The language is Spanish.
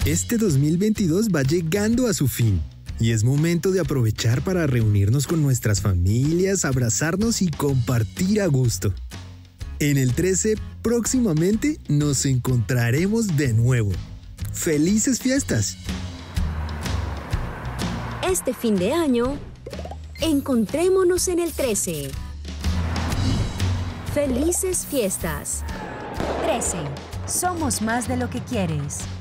Este 2022 va llegando a su fin y es momento de aprovechar para reunirnos con nuestras familias, abrazarnos y compartir a gusto. En el 13, próximamente nos encontraremos de nuevo. ¡Felices fiestas! Este fin de año, encontrémonos en el 13. ¡Felices fiestas! 13. Somos más de lo que quieres.